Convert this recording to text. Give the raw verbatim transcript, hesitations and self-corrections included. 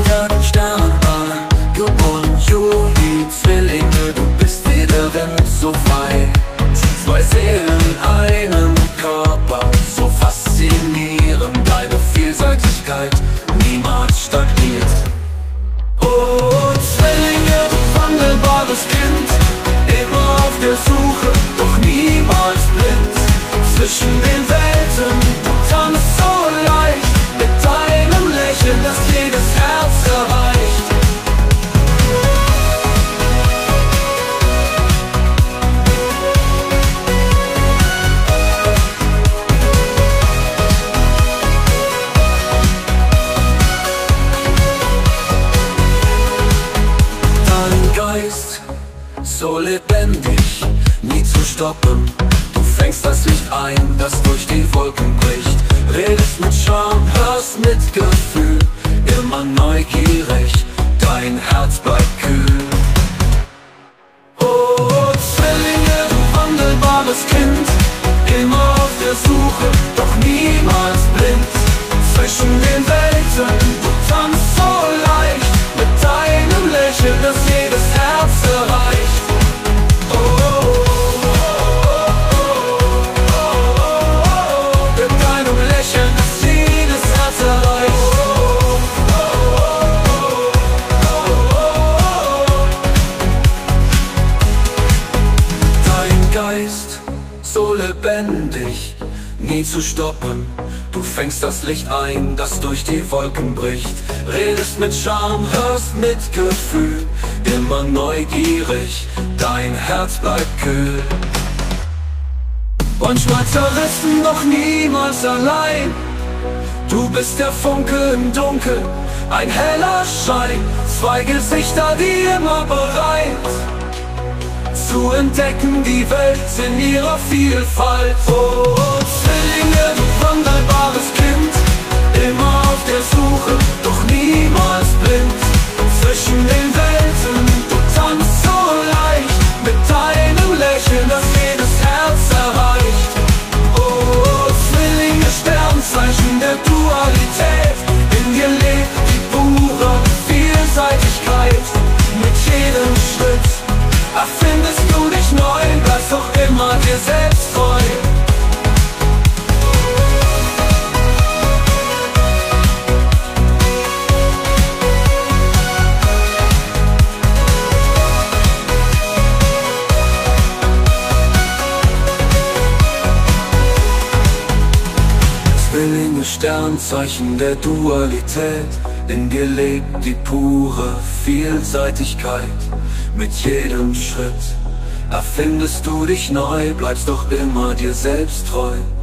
Zwillinge, Sternenball, geboren Juli, Zwillinge, du bist wieder wenn so weit. Zwei Seelen, einem Körper, so faszinierend, deine Vielseitigkeit niemals stagniert. Oh, Zwillinge, wandelbares Kind, immer auf der Suche, doch niemals blind. Zwischen den Welten, du tanzt so leicht, mit deinem Lächeln, das jedes Herz erreicht. Dein Geist, so lebendig, nie zu stoppen. Du fängst das Licht ein, das durch die Wolken bricht. Redest mit Charme, hörst mit Gefühl, immer neugierig, dein Herz bleibt kühl. Oh, Zwillinge, du wandelbares Kind, immer auf der Suche, doch niemals blind. Zwischen den Welten, du tanzt so leicht, mit deinem Lächeln, das jedes Herz erreicht. Oh, oh, oh, oh, oh, oh, mit deinem Lächeln, das jedes Herz erreicht. Oh, oh, oh, oh, dein Geist, so lebendig, nie zu stoppen. Du fängst das Licht ein, das durch die Wolken bricht. Redest mit Charme, hörst mit Gefühl, immer neugierig, dein Herz bleibt kühl. Manchmal zerrissen, doch niemals allein. Du bist der Funke im Dunkeln, ein heller Schein. Zwei Gesichter, die immer bereit zu entdecken die Welt in ihrer Vielfalt. Oh, Zwillinge, du wandelbares Kind, immer auf der Suche, doch niemals blind. Zwischen den Welten, du tanzt so leicht, mit deinem Lächeln, das jedes Herz erreicht. Oh, Zwillinge, Sternzeichen der Dualität, in dir lebt die pure Vielseitigkeit. Mit jedem Schritt erfindest du dich neu, bleibst doch immer dir selbst treu. Zwillinge, Sternzeichen der Dualität, in dir lebt die pure Vielseitigkeit. Mit jedem Schritt erfindest du dich neu, bleibst doch immer dir selbst treu.